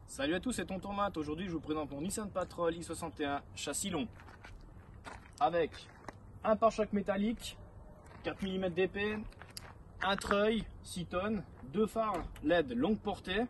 Salut à tous, c'est Tonton Matt. Aujourd'hui, je vous présente mon Nissan Patrol i61 châssis long avec un pare-choc métallique 4 mm d'épais, un treuil 6 tonnes, deux phares LED longue portée,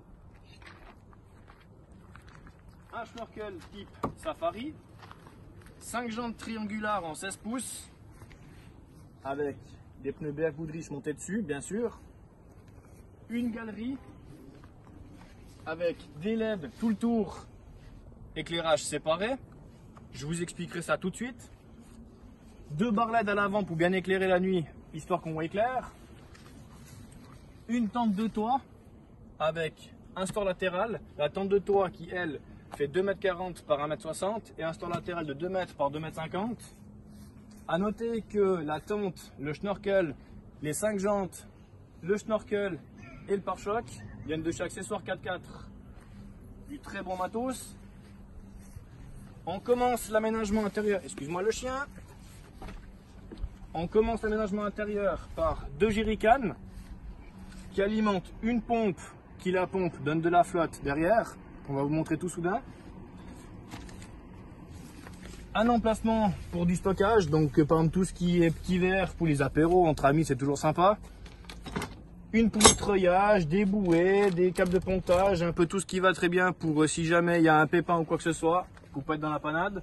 un snorkel type Safari, 5 jantes triangulaires en 16 pouces avec des pneus BF Goodrich montés dessus, bien sûr, une galerie avec des LED tout le tour, éclairage séparé, je vous expliquerai ça tout de suite. Deux barres LED à l'avant pour bien éclairer la nuit, histoire qu'on voit clair. Une tente de toit avec un store latéral, la tente de toit qui elle fait 2,40 m par 1,60 m et un store latéral de 2 m par 2,50 m. A noter que la tente, le snorkel, les 5 jantes, le snorkel et le pare-choc viennent de chez Accessoires 4x4, du très bon matos. On commence l'aménagement intérieur, excuse-moi le chien. On commence l'aménagement intérieur par deux jerrycans qui alimentent une pompe qui la pompe donne de la flotte derrière. On va vous montrer tout soudain. Un emplacement pour du stockage, donc par exemple tout ce qui est petit verre pour les apéros entre amis, c'est toujours sympa. Une poulie de treuillage, des bouées, des câbles de pontage, un peu tout ce qui va très bien pour si jamais il y a un pépin ou quoi que ce soit, pour pas être dans la panade.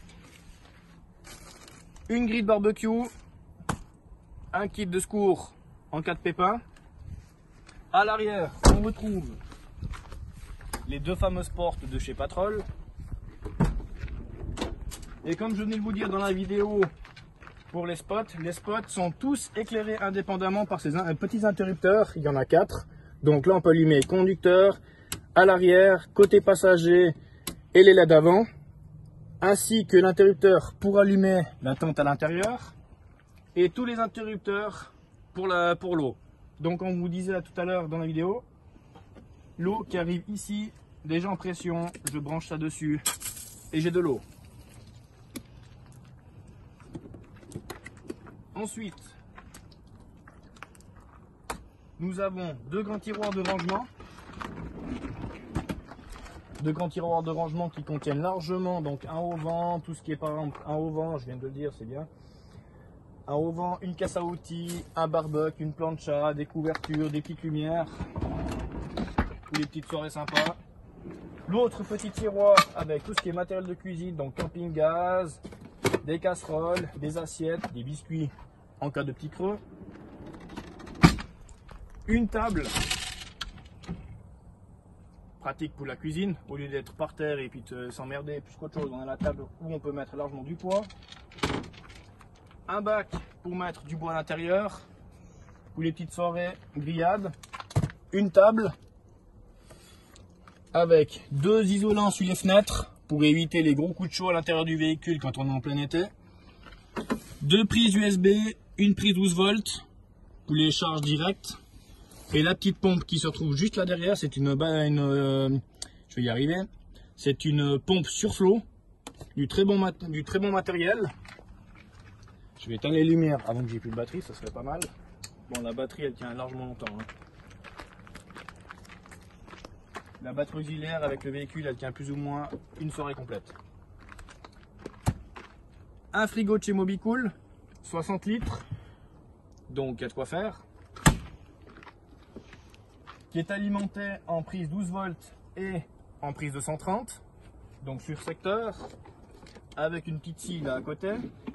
Une grille de barbecue, un kit de secours en cas de pépin. À l'arrière, on retrouve les deux fameuses portes de chez Patrol. Et comme je venais de vous dire dans la vidéo, pour les spots sont tous éclairés indépendamment par ces petits interrupteurs. Il y en a 4. Donc là, on peut allumer conducteur, à l'arrière, côté passager et les LED avant, ainsi que l'interrupteur pour allumer la tente à l'intérieur et tous les interrupteurs pour l'eau. Donc on vous disait là tout à l'heure dans la vidéo, l'eau qui arrive ici, déjà en pression, je branche ça dessus et j'ai de l'eau. Ensuite, nous avons deux grands tiroirs de rangement. Deux grands tiroirs de rangement qui contiennent largement donc un haut-vent, tout ce qui est par exemple un haut-vent, je viens de le dire, c'est bien. Un haut-vent, une caisse à outils, un barbecue, une plancha, des couvertures, des petites lumières, ou des petites soirées sympas. L'autre petit tiroir avec tout ce qui est matériel de cuisine, donc camping-gaz, des casseroles, des assiettes, des biscuits en cas de petit creux. Une table pratique pour la cuisine, au lieu d'être par terre et puis de s'emmerder plus qu'autre chose, on a la table où on peut mettre largement du poids. Un bac pour mettre du bois à l'intérieur, pour les petites soirées, grillades. Une table avec deux isolants sur les fenêtres pour éviter les gros coups de chaud à l'intérieur du véhicule quand on est en plein été. Deux prises USB, une prise 12 volts pour les charges directes. Et la petite pompe qui se retrouve juste là derrière, c'est je vais y arriver. C'est une pompe sur flot, du très bon matériel. Je vais éteindre les lumières avant que j'ai plus de batterie, ça serait pas mal. Bon, la batterie elle tient largement longtemps. La batterie auxiliaire avec le véhicule, elle tient plus ou moins une soirée complète. Un frigo de chez Mobicool, 60 litres, donc il y a de quoi faire. Qui est alimenté en prise 12 volts et en prise 230, donc sur secteur, avec une petite scie là à côté.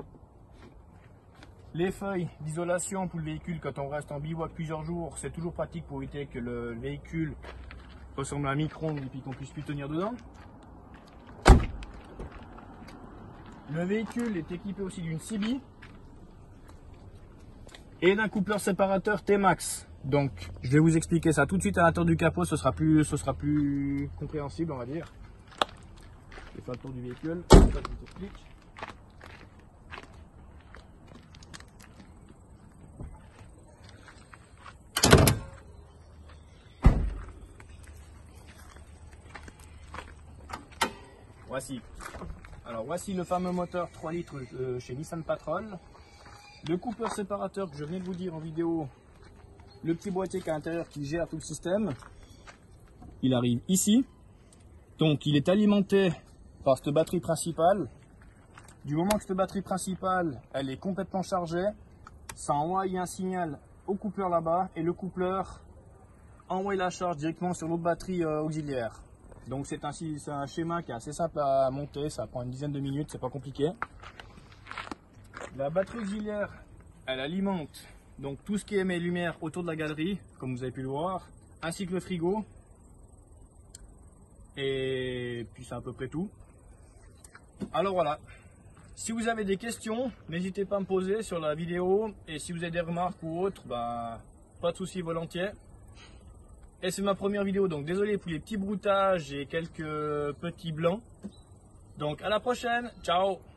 Les feuilles d'isolation pour le véhicule quand on reste en bivouac plusieurs jours, c'est toujours pratique pour éviter que le véhicule ressemble à un micro-ondes et puis qu'on puisse plus tenir dedans. Le véhicule est équipé aussi d'une CB et d'un coupleur séparateur T-Max. Donc je vais vous expliquer ça tout de suite à l'intérieur du capot, ce sera plus compréhensible on va dire. Je vais faire le tour du véhicule, je vous explique. Voici. Alors voici le fameux moteur 3 litres chez Nissan Patrol. Le coupleur séparateur que je venais de vous dire en vidéo, le petit boîtier qui est à l'intérieur qui gère tout le système, il arrive ici. Donc il est alimenté par cette batterie principale. Du moment que cette batterie principale elle est complètement chargée, ça envoie un signal au coupleur là-bas et le coupleur envoie la charge directement sur l'autre batterie auxiliaire. Donc c'est un schéma qui est assez simple à monter, ça prend une dizaine de minutes, c'est pas compliqué. La batterie auxiliaire, elle alimente donc tout ce qui émet lumière autour de la galerie, comme vous avez pu le voir, ainsi que le frigo. Et puis c'est à peu près tout. Alors voilà, si vous avez des questions, n'hésitez pas à me poser sur la vidéo. Et si vous avez des remarques ou autres, bah, pas de soucis, volontiers. Et c'est ma première vidéo, donc désolé pour les petits broutages et quelques petits blancs. Donc à la prochaine, ciao!